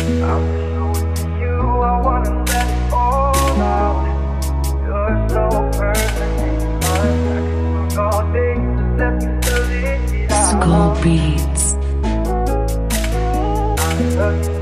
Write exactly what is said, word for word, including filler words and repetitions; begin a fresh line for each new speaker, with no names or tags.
I'm so into you, I wanna let it all out. You're so perfect, I can look all day, just let me fill it out.
Skullbeats.
I love you.